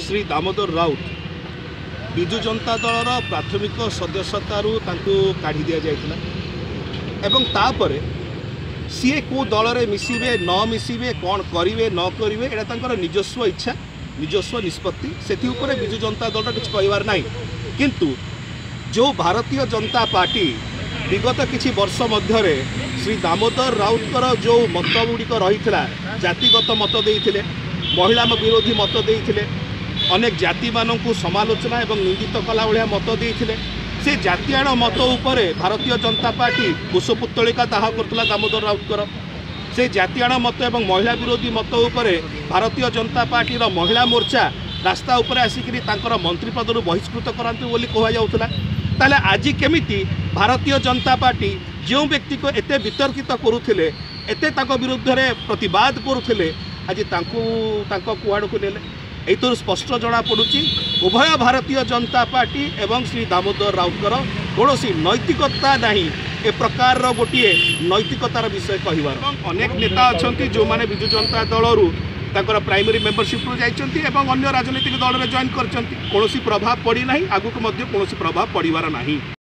श्री दामोदर राउत विजु जनता दलर प्राथमिक सदस्यतारू काढ़ी दि जाइथिला एवं तापरे सीए को दल में मिसबे न मिसबे कौन करेंगे न करेंगे यहाँ निजस्व इच्छा निजस्व निष्पत्ति से विजु जनता दल किसी कहबार ना किंतु जो भारतीय जनता पार्टी विगत किछि वर्ष मध्य श्री दामोदर राउतर जो मत गुड़िक रही जातिगत मत देते महिला विरोधी मत देते अनेक जाति मानू समालोचना एवं निंदित कला भाया मत देते से जातियाण मत उपरे भारतीय जनता पार्टी कुशपुत्तलिका दाह करथला दामोदर राउतर से जातियाण मत एवं महिला विरोधी मत उपरे भारतीय जनता पार्टी महिला मोर्चा रास्ता उपरे आसिक मंत्री पदर बहिष्कृत करांतु बोली कह जाउथला ताले आज केमिति भारतीय जनता पार्टी जो व्यक्ति को एते वितर्कित करुथिले एते ताको विरुद्ध रे प्रतिवाद करुथिले आज तांको कुआड़ को नेले एतुर स्पष्ट जना पड़ुची उभय भारतीय जनता पार्टी एवं श्री दामोदर राउतर कौन नैतिकता नहीं ए प्रकार गोटे नैतिकतार विषय कहबार अनेक नेता अच्छा जो मैंने विजु जनता दलरू ताकर प्राइमरी मेंबरशिप जाइछन्ति एवं अन्य राजनीतिक दल में जॉइन करछन्ति कौन प्रभाव पड़ी ना आगुक कौन प्रभाव पड़ार नहीं।